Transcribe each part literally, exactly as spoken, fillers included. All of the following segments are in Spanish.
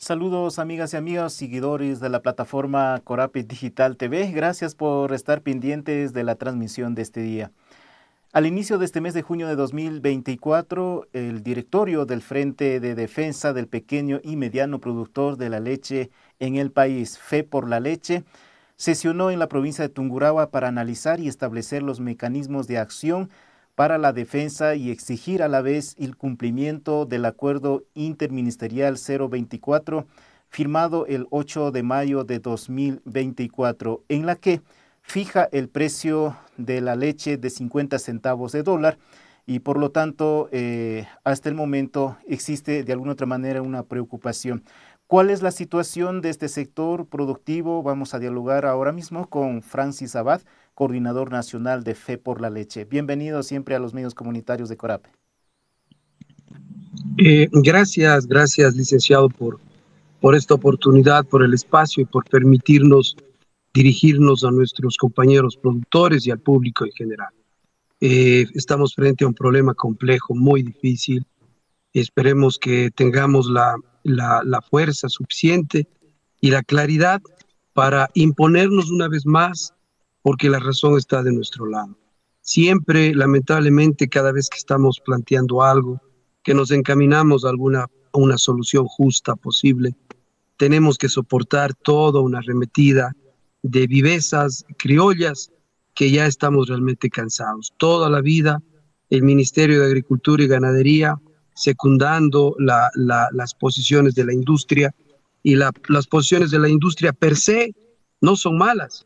Saludos amigas y amigos, seguidores de la plataforma Corapis Digital T V. Gracias por estar pendientes de la transmisión de este día. Al inicio de este mes de junio de dos mil veinticuatro, el directorio del Frente de Defensa del Pequeño y Mediano Productor de la Leche en el país, Fe por la Leche, sesionó en la provincia de Tungurahua para analizar y establecer los mecanismos de acción para la defensa y exigir a la vez el cumplimiento del Acuerdo Interministerial cero veinticuatro firmado el ocho de mayo de dos mil veinticuatro, en la que fija el precio de la leche de cincuenta centavos de dólar y por lo tanto eh, hasta el momento existe de alguna otra manera una preocupación. ¿Cuál es la situación de este sector productivo? Vamos a dialogar ahora mismo con Francis Abad, coordinador nacional de Fe por la Leche. Bienvenido siempre a los medios comunitarios de Corapé. Eh, gracias, gracias licenciado por, por esta oportunidad, por el espacio y por permitirnos dirigirnos a nuestros compañeros productores y al público en general. Eh, estamos frente a un problema complejo, muy difícil. Esperemos que tengamos la, la, la fuerza suficiente y la claridad para imponernos una vez más, porque la razón está de nuestro lado. Siempre, lamentablemente, cada vez que estamos planteando algo, que nos encaminamos a alguna a una solución justa posible, tenemos que soportar toda una arremetida de vivezas criollas que ya estamos realmente cansados. Toda la vida el Ministerio de Agricultura y Ganadería secundando la, la, las posiciones de la industria, y la, las posiciones de la industria per se no son malas,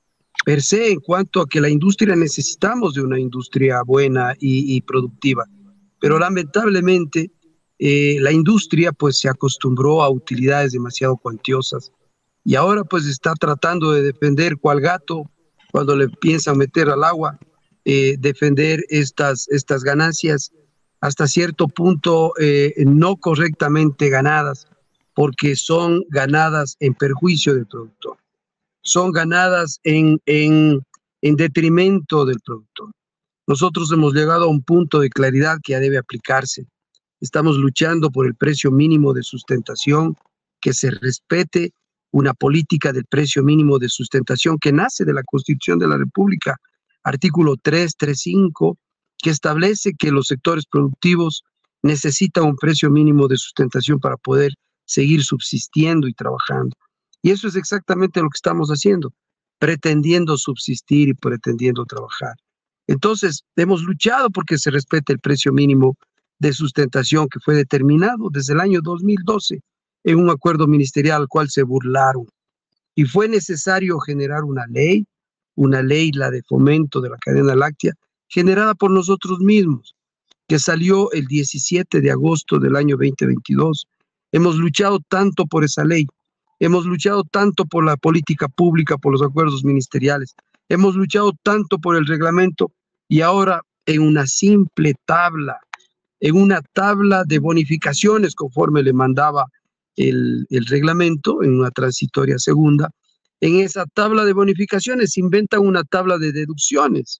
per se en cuanto a que la industria necesitamos de una industria buena y, y productiva, pero lamentablemente eh, la industria pues se acostumbró a utilidades demasiado cuantiosas y ahora pues está tratando de defender cual gato cuando le piensan meter al agua, eh, defender estas, estas ganancias hasta cierto punto eh, no correctamente ganadas, porque son ganadas en perjuicio del productor, son ganadas en, en, en detrimento del productor. Nosotros hemos llegado a un punto de claridad que ya debe aplicarse. Estamos luchando por el precio mínimo de sustentación, que se respete una política del precio mínimo de sustentación que nace de la Constitución de la República, artículo tres, tres, cinco, que establece que los sectores productivos necesitan un precio mínimo de sustentación para poder seguir subsistiendo y trabajando. Y eso es exactamente lo que estamos haciendo, pretendiendo subsistir y pretendiendo trabajar. Entonces, hemos luchado porque se respete el precio mínimo de sustentación que fue determinado desde el año dos mil doce en un acuerdo ministerial al cual se burlaron. Y fue necesario generar una ley, una ley, la de fomento de la cadena láctea, generada por nosotros mismos, que salió el diecisiete de agosto del año veinte veintidós. Hemos luchado tanto por esa ley, hemos luchado tanto por la política pública, por los acuerdos ministeriales, hemos luchado tanto por el reglamento y ahora en una simple tabla, en una tabla de bonificaciones conforme le mandaba el, el reglamento, en una transitoria segunda, en esa tabla de bonificaciones se inventan una tabla de deducciones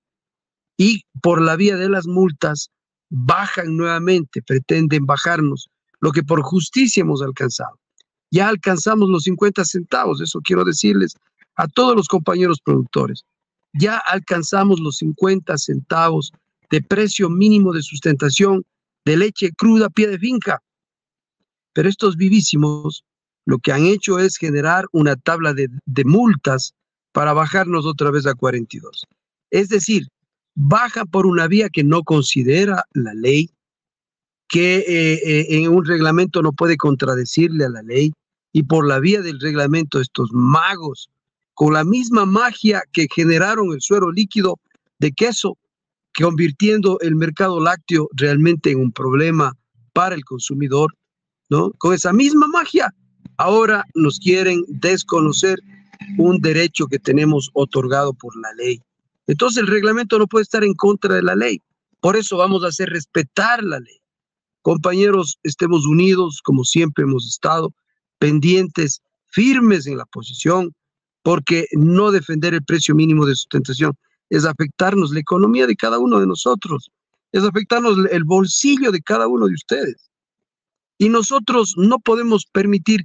y por la vía de las multas bajan nuevamente, pretenden bajarnos lo que por justicia hemos alcanzado. Ya alcanzamos los cincuenta centavos, eso quiero decirles a todos los compañeros productores. Ya alcanzamos los cincuenta centavos de precio mínimo de sustentación de leche cruda a pie de finca. Pero estos vivísimos lo que han hecho es generar una tabla de, de multas para bajarnos otra vez a cuarenta y dos. Es decir, baja por una vía que no considera la ley, que eh, eh, en un reglamento no puede contradecirle a la ley, y por la vía del reglamento estos magos, con la misma magia que generaron el suero líquido de queso, convirtiendo el mercado lácteo realmente en un problema para el consumidor, ¿no? Con esa misma magia, ahora nos quieren desconocer un derecho que tenemos otorgado por la ley. Entonces el reglamento no puede estar en contra de la ley. Por eso vamos a hacer respetar la ley. Compañeros, estemos unidos como siempre hemos estado, pendientes, firmes en la posición, porque no defender el precio mínimo de sustentación es afectarnos la economía de cada uno de nosotros, es afectarnos el bolsillo de cada uno de ustedes. Y nosotros no podemos permitir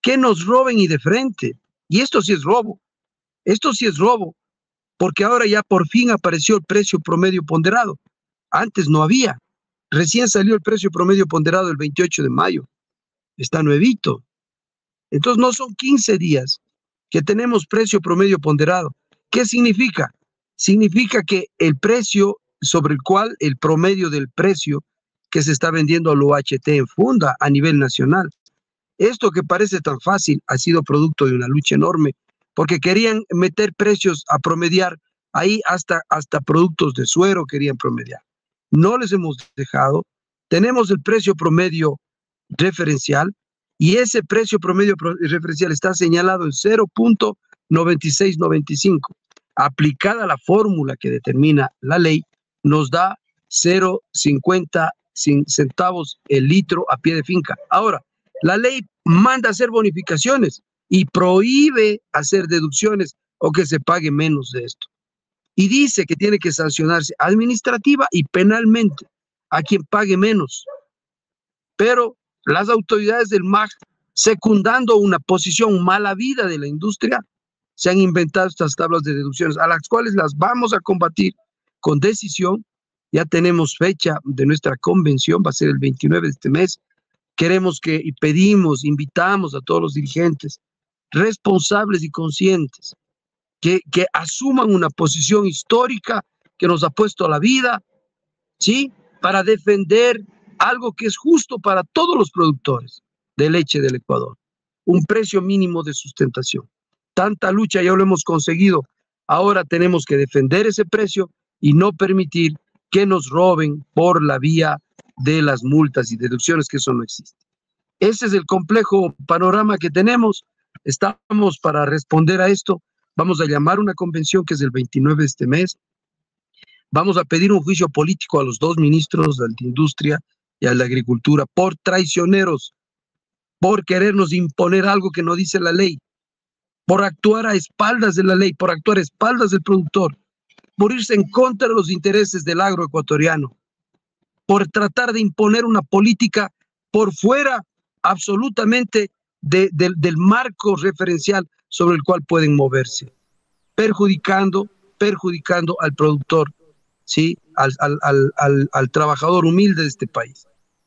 que nos roben y de frente. Y esto sí es robo, esto sí es robo, porque ahora ya por fin apareció el precio promedio ponderado. Antes no había, recién salió el precio promedio ponderado el veintiocho de mayo, está nuevito. Entonces no son quince días que tenemos precio promedio ponderado. ¿Qué significa? Significa que el precio sobre el cual el promedio del precio que se está vendiendo al U H T en funda a nivel nacional. Esto que parece tan fácil ha sido producto de una lucha enorme, porque querían meter precios a promediar, ahí hasta, hasta productos de suero querían promediar. No les hemos dejado, tenemos el precio promedio referencial, y ese precio promedio referencial está señalado en cero punto noventa y seis noventa y cinco. Aplicada la fórmula que determina la ley, nos da cero punto cincuenta centavos el litro a pie de finca. Ahora, la ley manda hacer bonificaciones y prohíbe hacer deducciones o que se pague menos de esto. Y dice que tiene que sancionarse administrativa y penalmente a quien pague menos. Pero las autoridades del M A G, secundando una posición mala vida de la industria, se han inventado estas tablas de deducciones, a las cuales las vamos a combatir con decisión. Ya tenemos fecha de nuestra convención, va a ser el veintinueve de este mes. Queremos que, y pedimos, invitamos a todos los dirigentes responsables y conscientes que, que asuman una posición histórica que nos ha puesto a la vida, ¿sí? Para defender algo que es justo para todos los productores de leche del Ecuador, un precio mínimo de sustentación. Tanta lucha ya lo hemos conseguido, ahora tenemos que defender ese precio y no permitir que nos roben por la vía de las multas y deducciones, que eso no existe. Ese es el complejo panorama que tenemos. Estamos para responder a esto. Vamos a llamar una convención que es el veintinueve de este mes. Vamos a pedir un juicio político a los dos ministros de Industria y a la Agricultura por traicioneros, por querernos imponer algo que no dice la ley, por actuar a espaldas de la ley, por actuar a espaldas del productor, por irse en contra de los intereses del agroecuatoriano, por tratar de imponer una política por fuera absolutamente de, de, del marco referencial sobre el cual pueden moverse, perjudicando, perjudicando al productor, ¿sí? al, al, al, al, al trabajador humilde de este país.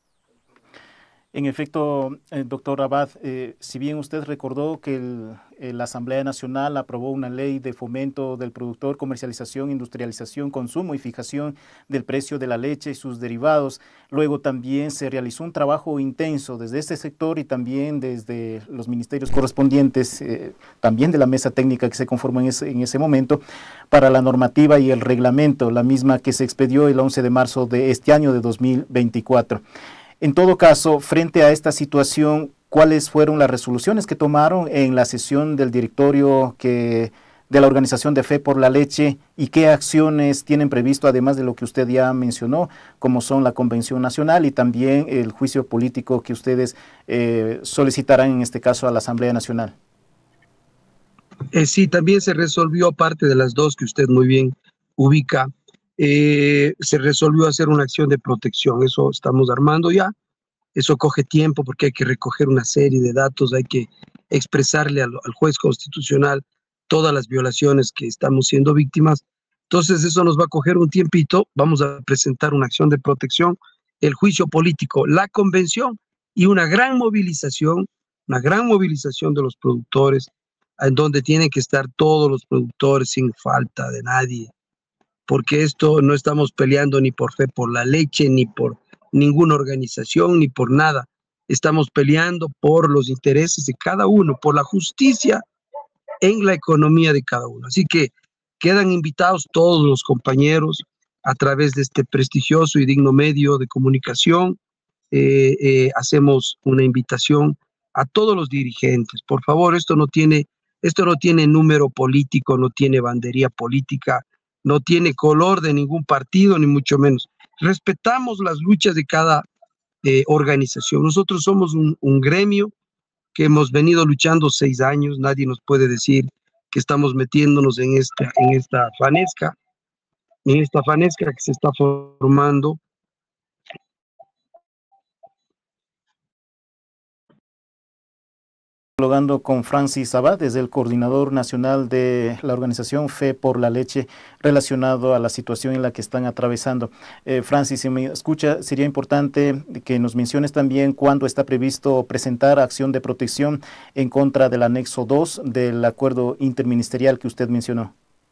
En efecto, eh, doctor Abad, eh, si bien usted recordó que el, eh, la Asamblea Nacional aprobó una ley de fomento del productor, comercialización, industrialización, consumo y fijación del precio de la leche y sus derivados, luego también se realizó un trabajo intenso desde este sector y también desde los ministerios correspondientes, eh, también de la mesa técnica que se conformó en ese, en ese momento, para la normativa y el reglamento, la misma que se expedió el once de marzo de este año de dos mil veinticuatro. En todo caso, frente a esta situación, ¿cuáles fueron las resoluciones que tomaron en la sesión del directorio que, de la Organización de Fe por la Leche y qué acciones tienen previsto, además de lo que usted ya mencionó, como son la Convención Nacional y también el juicio político que ustedes eh, solicitarán en este caso a la Asamblea Nacional? Eh, sí, también se resolvió, aparte de las dos que usted muy bien ubica, Eh, se resolvió hacer una acción de protección. Eso estamos armando ya. Eso coge tiempo porque hay que recoger una serie de datos, hay que expresarle al, al juez constitucional todas las violaciones que estamos siendo víctimas. Entonces eso nos va a coger un tiempito. Vamos a presentar una acción de protección, el juicio político, la convención y una gran movilización, una gran movilización de los productores, en donde tienen que estar todos los productores sin falta de nadie, porque esto no estamos peleando ni por Fe por la Leche, ni por ninguna organización, ni por nada. Estamos peleando por los intereses de cada uno, por la justicia en la economía de cada uno. Así que quedan invitados todos los compañeros a través de este prestigioso y digno medio de comunicación. Eh, eh, hacemos una invitación a todos los dirigentes. Por favor, esto no tiene, esto no tiene número político, no tiene bandería política, no tiene color de ningún partido, ni mucho menos. Respetamos las luchas de cada eh, organización. Nosotros somos un, un gremio que hemos venido luchando seis años. Nadie nos puede decir que estamos metiéndonos en esta, en esta fanesca, en esta fanesca que se está formando. Dialogando con Francis Sabat, desde el coordinador nacional de la organización Fe por la Leche, relacionado a la situación en la que están atravesando. Eh, Francis, si me escucha, sería importante que nos menciones también cuándo está previsto presentar acción de protección en contra del anexo dos del acuerdo interministerial que usted mencionó.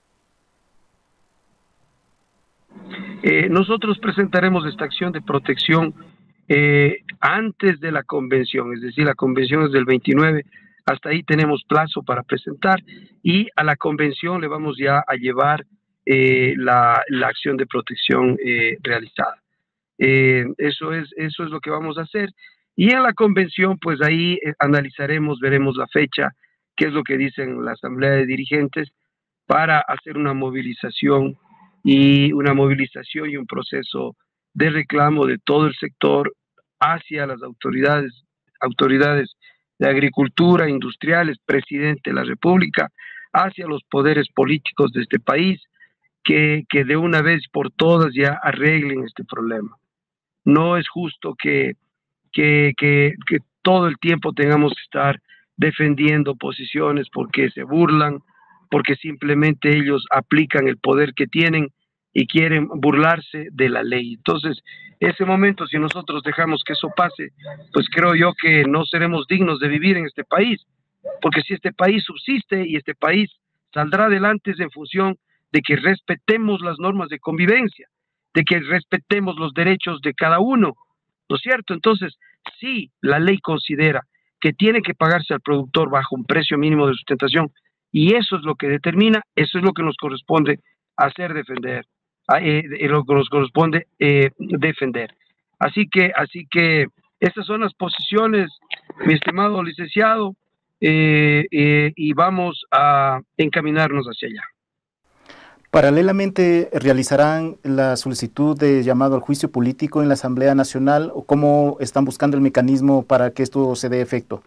Eh, nosotros presentaremos esta acción de protección eh, antes de la convención, es decir, la convención es del veintinueve, hasta ahí tenemos plazo para presentar y a la convención le vamos ya a llevar eh, la, la acción de protección eh, realizada. Eh, eso, es, eso es lo que vamos a hacer y en la convención pues ahí eh, analizaremos, veremos la fecha, qué es lo que dicen la asamblea de dirigentes para hacer una movilización y una movilización y un proceso de reclamo de todo el sector hacia las autoridades, autoridades de agricultura, industriales, presidente de la República, hacia los poderes políticos de este país, que, que de una vez por todas ya arreglen este problema. No es justo que, que, que, que todo el tiempo tengamos que estar defendiendo posiciones porque se burlan, porque simplemente ellos aplican el poder que tienen y quieren burlarse de la ley. Entonces, ese momento, si nosotros dejamos que eso pase, pues creo yo que no seremos dignos de vivir en este país, porque si este país subsiste y este país saldrá adelante es en función de que respetemos las normas de convivencia, de que respetemos los derechos de cada uno, ¿no es cierto? Entonces, si la ley considera que tiene que pagarse al productor bajo un precio mínimo de sustentación, y eso es lo que determina, eso es lo que nos corresponde hacer defender, eh, lo que nos corresponde eh, defender. Así que, así que estas son las posiciones, mi estimado licenciado, eh, eh, y vamos a encaminarnos hacia allá. Paralelamente, ¿realizarán la solicitud de llamado al juicio político en la Asamblea Nacional o cómo están buscando el mecanismo para que esto se dé efecto?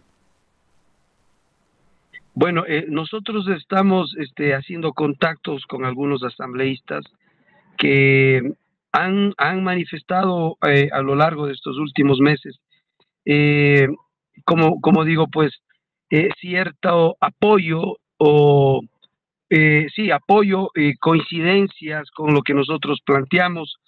Bueno, eh, nosotros estamos este, haciendo contactos con algunos asambleístas que han, han manifestado eh, a lo largo de estos últimos meses, eh, como, como digo, pues, eh, cierto apoyo o, eh, sí, apoyo, eh, coincidencias con lo que nosotros planteamos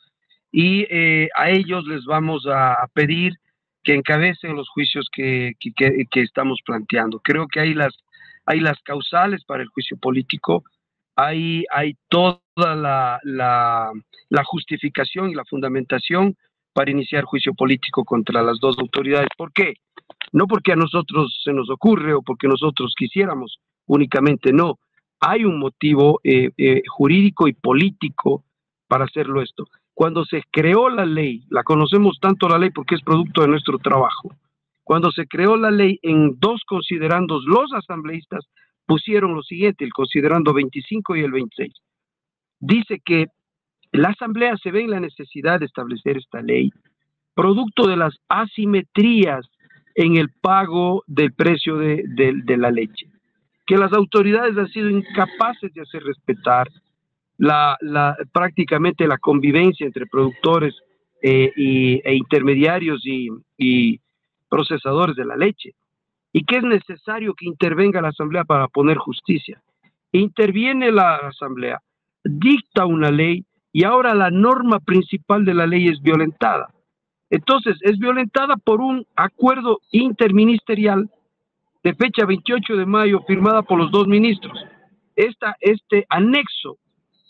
y eh, a ellos les vamos a pedir que encabecen los juicios que, que, que, que estamos planteando. Creo que hay las hay las causales para el juicio político, hay, hay toda la, la, la justificación y la fundamentación para iniciar juicio político contra las dos autoridades. ¿Por qué? No porque a nosotros se nos ocurre o porque nosotros quisiéramos, únicamente no. Hay un motivo eh, eh, jurídico y político para hacerlo esto. Cuando se creó la ley, la conocemos tanto la ley porque es producto de nuestro trabajo. Cuando se creó la ley, en dos considerandos, los asambleístas pusieron lo siguiente, el considerando veinticinco y el veintiséis. Dice que la asamblea se ve en la necesidad de establecer esta ley, producto de las asimetrías en el pago del precio de, de, de la leche, que las autoridades han sido incapaces de hacer respetar la, la, prácticamente la convivencia entre productores eh, y, e intermediarios y, y procesadores de la leche, y que es necesario que intervenga la asamblea para poner justicia. Interviene la asamblea, dicta una ley y ahora la norma principal de la ley es violentada. Entonces es violentada por un acuerdo interministerial de fecha veintiocho de mayo firmada por los dos ministros. Esta, este anexo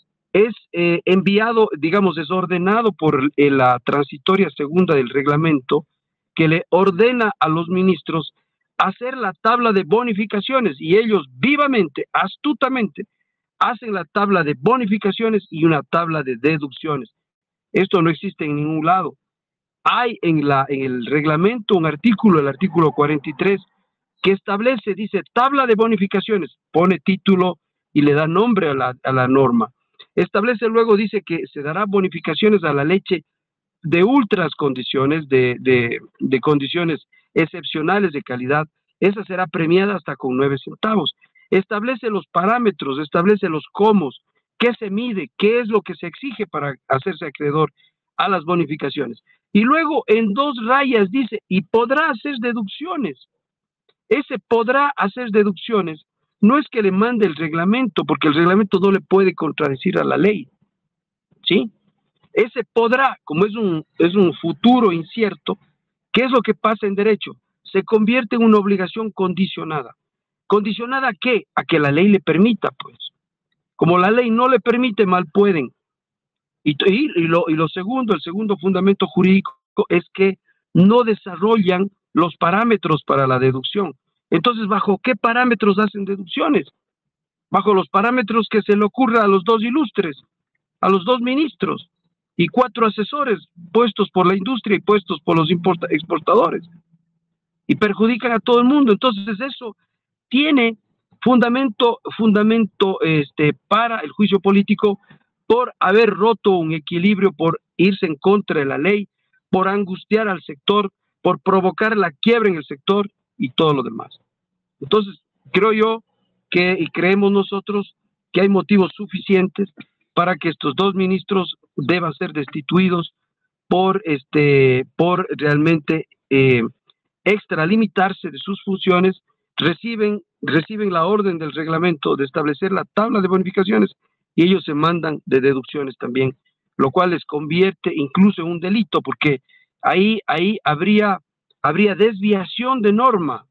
es eh, enviado, digamos, es ordenado por eh, la transitoria segunda del reglamento, que le ordena a los ministros hacer la tabla de bonificaciones y ellos vivamente, astutamente, hacen la tabla de bonificaciones y una tabla de deducciones. Esto no existe en ningún lado. Hay en, la, en el reglamento un artículo, el artículo cuarenta y tres, que establece, dice, tabla de bonificaciones, pone título y le da nombre a la, a la norma. Establece luego, dice que se dará bonificaciones a la leche de ultras condiciones, de, de, de condiciones excepcionales de calidad, esa será premiada hasta con nueve centavos. Establece los parámetros, establece los cómo, qué se mide, qué es lo que se exige para hacerse acreedor a las bonificaciones. Y luego en dos rayas dice, y podrá hacer deducciones. ese podrá hacer deducciones. No es que le mande el reglamento, porque el reglamento no le puede contradecir a la ley, ¿sí? Ese podrá, como es un, es un futuro incierto, ¿qué es lo que pasa en derecho? Se convierte en una obligación condicionada. ¿Condicionada a qué? A que la ley le permita, pues. Como la ley no le permite, mal pueden. Y, y, y, lo, y lo segundo, el segundo fundamento jurídico es que no desarrollan los parámetros para la deducción. Entonces, ¿bajo qué parámetros hacen deducciones? Bajo los parámetros que se le ocurra a los dos ilustres, a los dos ministros y cuatro asesores puestos por la industria y puestos por los exportadores. Y perjudican a todo el mundo. Entonces, eso tiene fundamento, fundamento este, para el juicio político por haber roto un equilibrio, por irse en contra de la ley, por angustiar al sector, por provocar la quiebra en el sector y todo lo demás. Entonces, creo yo que, y creemos nosotros, que hay motivos suficientes para que estos dos ministros deban ser destituidos por, este, por realmente eh, extralimitarse de sus funciones. Reciben, reciben la orden del reglamento de establecer la tabla de bonificaciones y ellos se mandan de deducciones también, lo cual les convierte incluso en un delito, porque ahí, ahí habría, habría desviación de norma,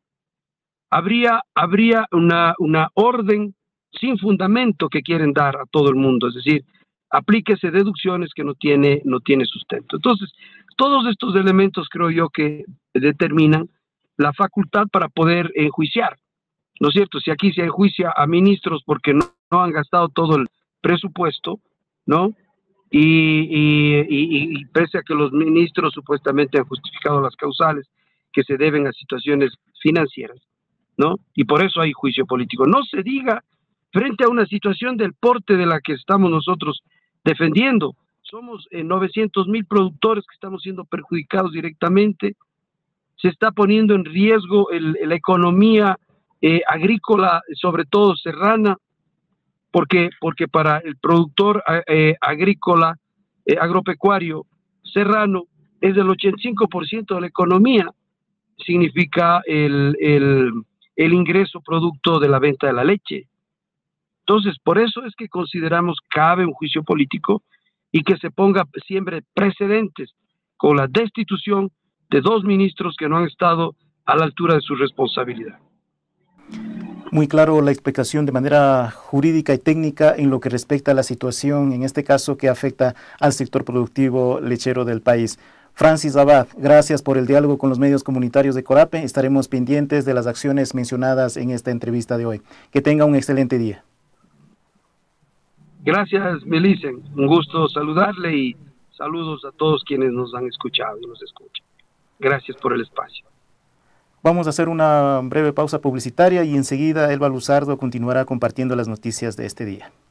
habría, habría una, una orden sin fundamento que quieren dar a todo el mundo, es decir, aplíquese deducciones que no tiene, no tiene sustento. Entonces, todos estos elementos creo yo que determinan la facultad para poder enjuiciar, ¿no es cierto? Si aquí se enjuicia a ministros porque no, no han gastado todo el presupuesto, ¿no? Y, y, y, y pese a que los ministros supuestamente han justificado las causales que se deben a situaciones financieras, ¿no? Y por eso hay juicio político. No se diga frente a una situación del porte de la que estamos nosotros defendiendo. Somos eh, novecientos mil productores que estamos siendo perjudicados directamente. Se está poniendo en riesgo el, la economía eh, agrícola, sobre todo serrana, porque, porque para el productor eh, agrícola, eh, agropecuario serrano, es el ochenta y cinco por ciento de la economía, significa el, el, el ingreso producto de la venta de la leche. Entonces, por eso es que consideramos cabe un juicio político y que se ponga siempre precedentes con la destitución de dos ministros que no han estado a la altura de su responsabilidad. Muy claro la explicación de manera jurídica y técnica en lo que respecta a la situación, en este caso, que afecta al sector productivo lechero del país. Francis Abad, gracias por el diálogo con los medios comunitarios de Corape. Estaremos pendientes de las acciones mencionadas en esta entrevista de hoy. Que tenga un excelente día. Gracias, Melicen. Un gusto saludarle y saludos a todos quienes nos han escuchado y nos escuchan. Gracias por el espacio. Vamos a hacer una breve pausa publicitaria y enseguida Elba Luzardo continuará compartiendo las noticias de este día.